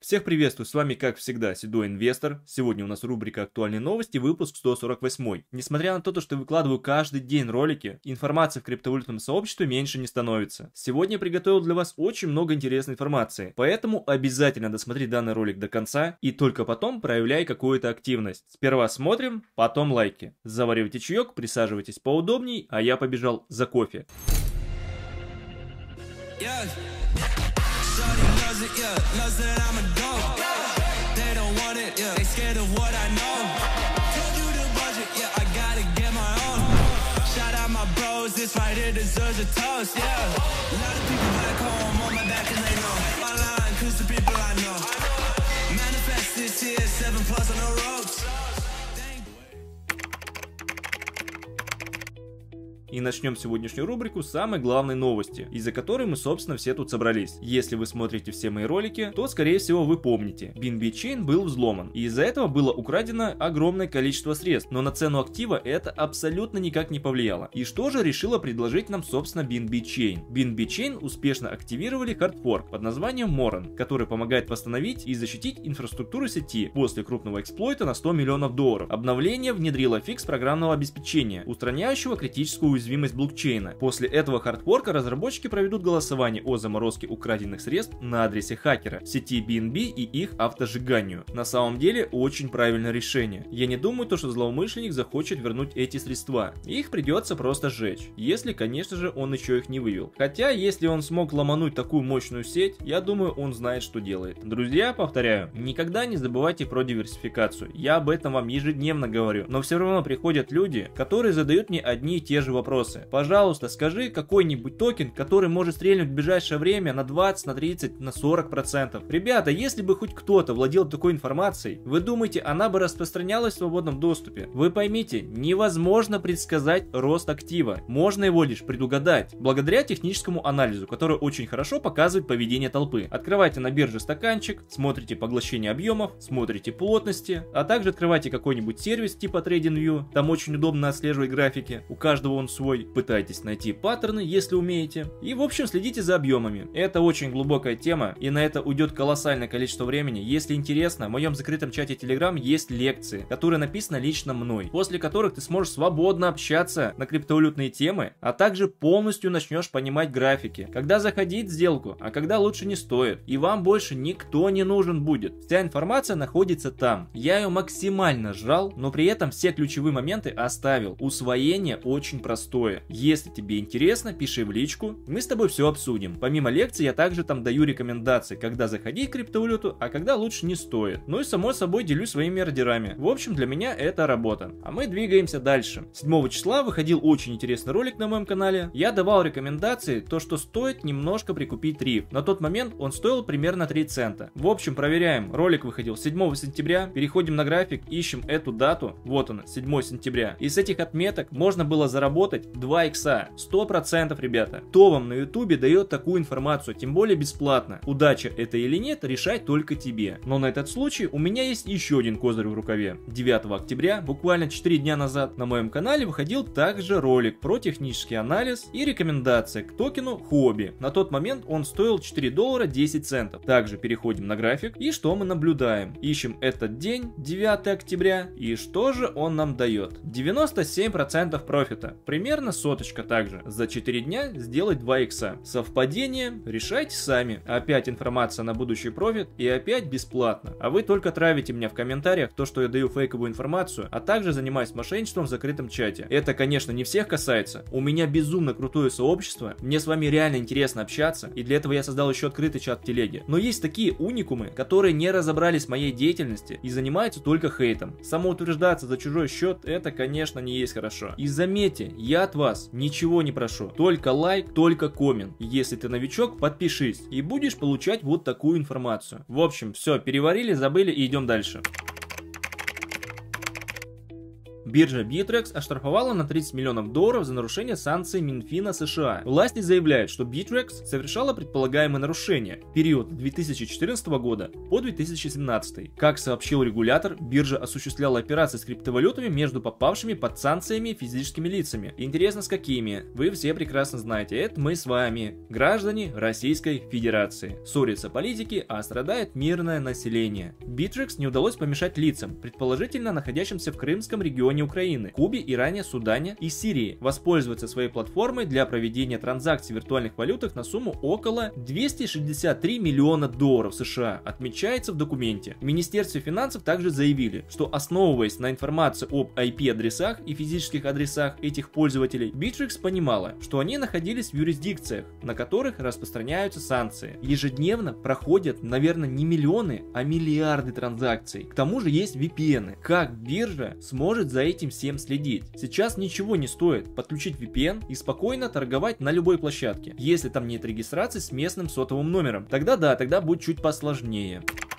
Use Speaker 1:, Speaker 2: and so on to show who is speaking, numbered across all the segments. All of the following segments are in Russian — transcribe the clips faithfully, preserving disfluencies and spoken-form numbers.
Speaker 1: Всех приветствую, с вами как всегда Седой Инвестор. Сегодня у нас рубрика «Актуальные новости», выпуск сто сорок восемь. Несмотря на то, что выкладываю каждый день ролики, информации в криптовалютном сообществе меньше не становится. Сегодня я приготовил для вас очень много интересной информации, поэтому обязательно досмотри данный ролик до конца и только потом проявляй какую-то активность. Сперва смотрим, потом лайки. Заваривайте чаек, присаживайтесь поудобней, а я побежал за кофе. Yeah. Shawty loves it, yeah, loves that I'm a dog. They don't want it, yeah, they scared of what I know. Told you the budget, yeah, I gotta get my own. Shout out my bros, this right here deserves a toast, yeah. A lot of people back home on my back and they know my line, cause the people I know. Manifest this here, seven plus on the ropes. И начнем сегодняшнюю рубрику с самой главной новости, из-за которой мы, собственно, все тут собрались. Если вы смотрите все мои ролики, то, скорее всего, вы помните, би эн би Chain был взломан, и из-за этого было украдено огромное количество средств, но на цену актива это абсолютно никак не повлияло. И что же решила предложить нам, собственно, би эн би Chain? би эн би Chain успешно активировали хардфорк под названием Moron, который помогает восстановить и защитить инфраструктуру сети после крупного эксплойта на сто миллионов долларов. Обновление внедрило фикс программного обеспечения, устраняющего критическую уязвимость уязвимость блокчейна. После этого хардфорка разработчики проведут голосование о заморозке украденных средств на адресе хакера в сети би эн би и их автосжиганию. На самом деле очень правильное решение. Я не думаю, то, что злоумышленник захочет вернуть эти средства. Их придется просто сжечь, если, конечно же, он еще их не вывел. Хотя, если он смог ломануть такую мощную сеть, я думаю, он знает, что делает. Друзья, повторяю, никогда не забывайте про диверсификацию. Я об этом вам ежедневно говорю. Но все равно приходят люди, которые задают мне одни и те же вопросы. Пожалуйста, скажи какой-нибудь токен, который может стрельнуть в ближайшее время на двадцать, на тридцать, на сорок процентов. Ребята, если бы хоть кто-то владел такой информацией, вы думаете, она бы распространялась в свободном доступе? Вы поймите, невозможно предсказать рост актива. Можно его лишь предугадать, благодаря техническому анализу, который очень хорошо показывает поведение толпы. Открывайте на бирже стаканчик, смотрите поглощение объемов, смотрите плотности, а также открывайте какой-нибудь сервис типа TradingView, там очень удобно отслеживать графики, у каждого он свой. Пытайтесь найти паттерны, если умеете. И в общем следите за объемами. Это очень глубокая тема, и на это уйдет колоссальное количество времени. Если интересно, в моем закрытом чате Telegram есть лекции, которые написаны лично мной, после которых ты сможешь свободно общаться на криптовалютные темы, а также полностью начнешь понимать графики, когда заходить в сделку, а когда лучше не стоит. И вам больше никто не нужен будет. Вся информация находится там. Я ее максимально сжал, но при этом все ключевые моменты оставил. Усвоение очень простое. Если тебе интересно, пиши в личку, мы с тобой все обсудим. Помимо лекций, я также там даю рекомендации, когда заходить в криптовалюту, а когда лучше не стоит. Ну и само собой делюсь своими ордерами. В общем, для меня это работа. А мы двигаемся дальше. седьмого числа выходил очень интересный ролик на моем канале. Я давал рекомендации, то что стоит немножко прикупить риф. На тот момент он стоил примерно три цента. В общем, проверяем. Ролик выходил седьмого сентября. Переходим на график, ищем эту дату. Вот она, седьмого сентября. И с этих отметок можно было заработать два икса, сто процентов, ребята. Кто вам на ютубе дает такую информацию, тем более бесплатно? Удача это или нет, решать только тебе. Но на этот случай у меня есть еще один козырь в рукаве. девятого октября, буквально четыре дня назад, на моем канале выходил также ролик про технический анализ и рекомендации к токену Huobi. На тот момент он стоил четыре доллара десять центов. Также переходим на график, и что мы наблюдаем? Ищем этот день, девятого октября, и что же он нам дает? девяносто семь процентов профита. Примерно соточка также. За четыре дня сделать два икса. Совпадение? Решайте сами. Опять информация на будущий профит и опять бесплатно. А вы только травите меня в комментариях то, что я даю фейковую информацию, а также занимаюсь мошенничеством в закрытом чате. Это, конечно, не всех касается. У меня безумно крутое сообщество. Мне с вами реально интересно общаться, и для этого я создал еще открытый чат в телеге. Но есть такие уникумы, которые не разобрались в моей деятельности и занимаются только хейтом. Самоутверждаться за чужой счет, это, конечно, не есть хорошо. И заметьте, я от вас ничего не прошу, только лайк, только коммент. Если ты новичок, подпишись и будешь получать вот такую информацию. В общем, все, переварили, забыли и идем дальше. Биржа Bittrex оштрафовала на тридцать миллионов долларов за нарушение санкций Минфина США. Власти заявляют, что Bittrex совершала предполагаемые нарушения в период с две тысячи четырнадцатого года по две тысячи семнадцатый. Как сообщил регулятор, биржа осуществляла операции с криптовалютами между попавшими под санкциями физическими лицами. Интересно, с какими? Вы все прекрасно знаете, это мы с вами, граждане Российской Федерации. Ссорятся политики, а страдает мирное население. Bittrex не удалось помешать лицам, предположительно находящимся в крымском регионе Украины, Кубе, Иране, Судане и Сирии, воспользоваться своей платформой для проведения транзакций в виртуальных валютах на сумму около двухсот шестидесяти трёх миллионов долларов США, отмечается в документе. В Министерстве финансов также заявили, что основываясь на информации об ай пи-адресах и физических адресах этих пользователей, Bittrex понимала, что они находились в юрисдикциях, на которых распространяются санкции. Ежедневно проходят, наверное, не миллионы, а миллиарды транзакций. К тому же есть ви пи эн. Как биржа сможет за этим всем следить? Сейчас ничего не стоит подключить ви пи эн и спокойно торговать на любой площадке, если там нет регистрации с местным сотовым номером. Тогда да, тогда будет чуть посложнее.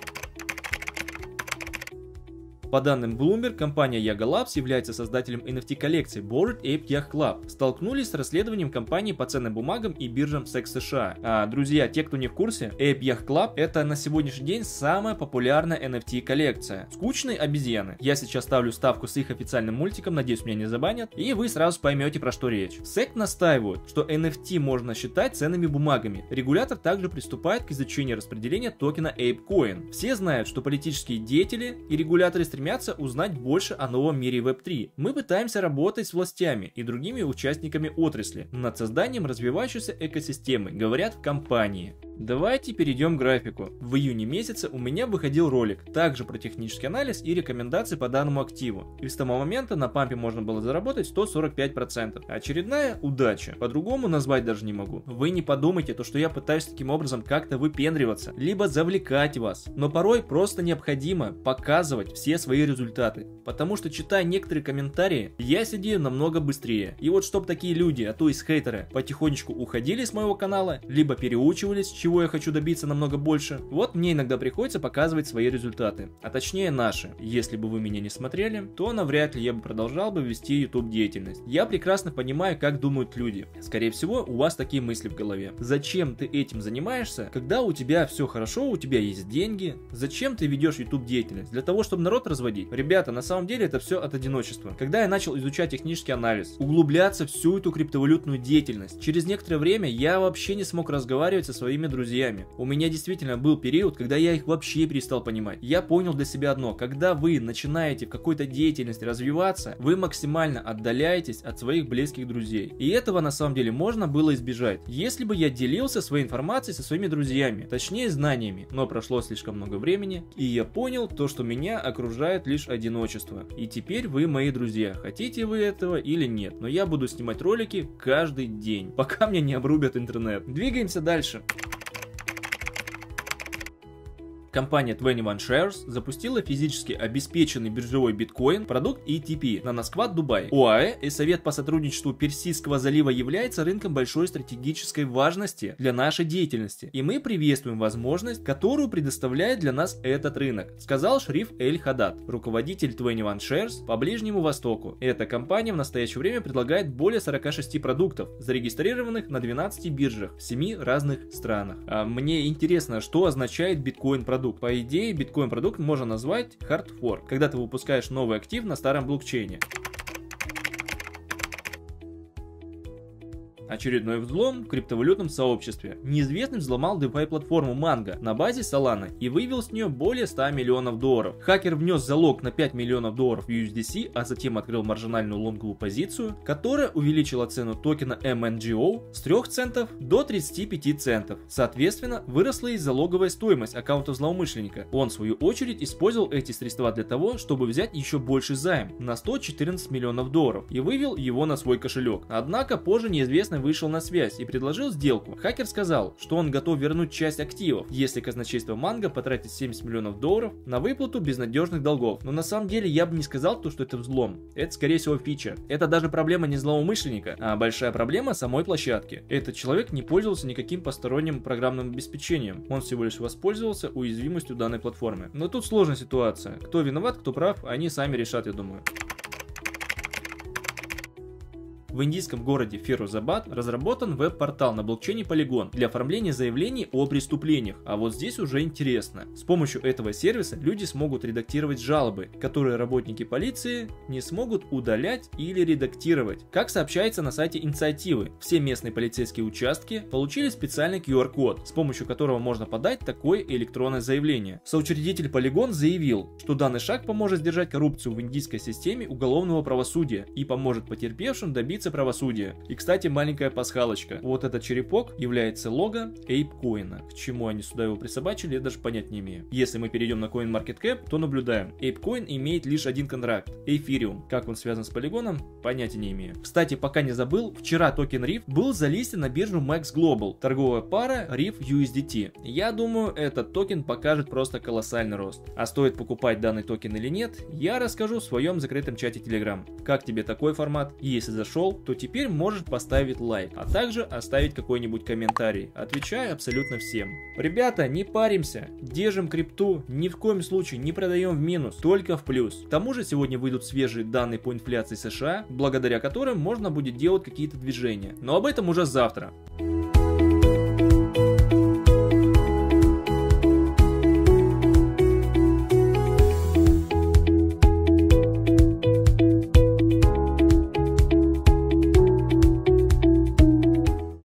Speaker 1: По данным Bloomberg, компания Yaga Labs является создателем эн эф ти-коллекции Bored Ape Yacht Club. Столкнулись с расследованием компании по ценным бумагам и биржам секс США. А, друзья, те, кто не в курсе, Ape Yacht Club — это на сегодняшний день самая популярная эн эф ти-коллекция. Скучные обезьяны. Я сейчас ставлю ставку с их официальным мультиком, надеюсь, меня не забанят, и вы сразу поймете, про что речь. сек настаивают, что эн эф ти можно считать ценными бумагами. Регулятор также приступает к изучению распределения токена ApeCoin. Все знают, что политические деятели и регуляторы стремятся узнать больше о новом мире веб три. Мы пытаемся работать с властями и другими участниками отрасли над созданием развивающейся экосистемы, говорят в компании. Давайте перейдем к графику. В июне месяце у меня выходил ролик, также про технический анализ и рекомендации по данному активу. И с того момента на пампе можно было заработать сто сорок пять процентов. Очередная удача. По-другому назвать даже не могу. Вы не подумайте, то, что я пытаюсь таким образом как-то выпендриваться, либо завлекать вас. Но порой просто необходимо показывать все свои результаты. Потому что, читая некоторые комментарии, я сидею намного быстрее. И вот чтобы такие люди, а то есть хейтеры, потихонечку уходили с моего канала, либо переучивались, чего я хочу добиться намного больше, вот мне иногда приходится показывать свои результаты, а точнее наши. Если бы вы меня не смотрели, то навряд ли я бы продолжал бы вести YouTube деятельность. Я прекрасно понимаю, как думают люди. Скорее всего, у вас такие мысли в голове. Зачем ты этим занимаешься, когда у тебя все хорошо, у тебя есть деньги? Зачем ты ведешь YouTube деятельность? Для того, чтобы народ разводить? Ребята, на самом деле это все от одиночества. Когда я начал изучать технический анализ, углубляться в всю эту криптовалютную деятельность, через некоторое время я вообще не смог разговаривать со своими друзьями. У меня действительно был период, когда я их вообще перестал понимать. Я понял для себя одно: когда вы начинаете в какой-то деятельности развиваться, вы максимально отдаляетесь от своих близких друзей. И этого на самом деле можно было избежать, если бы я делился своей информацией со своими друзьями, точнее знаниями. Но прошло слишком много времени, и я понял то, что меня окружает лишь одиночество. И теперь вы мои друзья, хотите вы этого или нет, но я буду снимать ролики каждый день, пока мне не обрубят интернет. Двигаемся дальше. Компания двадцать один Shares запустила физически обеспеченный биржевой биткоин продукт и ти пи на Насквад Дубай. ОАЭ и Совет по сотрудничеству Персидского залива является рынком большой стратегической важности для нашей деятельности, и мы приветствуем возможность, которую предоставляет для нас этот рынок, сказал Шриф Эль-Хадад, руководитель двадцать один Shares по Ближнему Востоку. Эта компания в настоящее время предлагает более сорока шести продуктов, зарегистрированных на двенадцати биржах в семи разных странах. А мне интересно, что означает биткоин-продукт. По идее, биткоин-продукт можно назвать hard fork, когда ты выпускаешь новый актив на старом блокчейне. Очередной взлом в криптовалютном сообществе. Неизвестный взломал DeFi-платформу Mango на базе Solana и вывел с нее более ста миллионов долларов. Хакер внес залог на пять миллионов долларов ю эс ди си, а затем открыл маржинальную лонговую позицию, которая увеличила цену токена эм эн джи о с трёх центов до тридцати пяти центов. Соответственно, выросла и залоговая стоимость аккаунта злоумышленника. Он, в свою очередь, использовал эти средства для того, чтобы взять еще больше займ на сто четырнадцать миллионов долларов и вывел его на свой кошелек. Однако позже неизвестный вышел на связь и предложил сделку. Хакер сказал, что он готов вернуть часть активов, если казначейство Mango потратит семьдесят миллионов долларов на выплату безнадежных долгов. Но на самом деле я бы не сказал, то, что это взлом. Это скорее всего фича. Это даже проблема не злоумышленника, а большая проблема самой площадки. Этот человек не пользовался никаким посторонним программным обеспечением. Он всего лишь воспользовался уязвимостью данной платформы. Но тут сложная ситуация. Кто виноват, кто прав, они сами решат, я думаю. В индийском городе Фирозабад разработан веб-портал на блокчейне Polygon для оформления заявлений о преступлениях. А вот здесь уже интересно. С помощью этого сервиса люди смогут редактировать жалобы, которые работники полиции не смогут удалять или редактировать. Как сообщается на сайте инициативы, все местные полицейские участки получили специальный ку ар код, с помощью которого можно подать такое электронное заявление. Соучредитель Polygon заявил, что данный шаг поможет сдержать коррупцию в индийской системе уголовного правосудия и поможет потерпевшим добиться правосудия. И, кстати, маленькая пасхалочка. Вот этот черепок является лого ApeCoin. К чему они сюда его присобачили, я даже понять не имею. Если мы перейдем на CoinMarketCap, то наблюдаем. ApeCoin имеет лишь один контракт – Ethereum. Как он связан с Polygon, понятия не имею. Кстати, пока не забыл, вчера токен риф был залистен на биржу Max Global. Торговая пара риф ю эс ди ти. Я думаю, этот токен покажет просто колоссальный рост. А стоит покупать данный токен или нет, я расскажу в своем закрытом чате Telegram. Как тебе такой формат? И если зашел, то теперь можешь поставить лайк, а также оставить какой-нибудь комментарий. Отвечаю абсолютно всем. Ребята, не паримся, держим крипту, ни в коем случае не продаем в минус, только в плюс. К тому же сегодня выйдут свежие данные по инфляции США, благодаря которым можно будет делать какие-то движения. Но об этом уже завтра.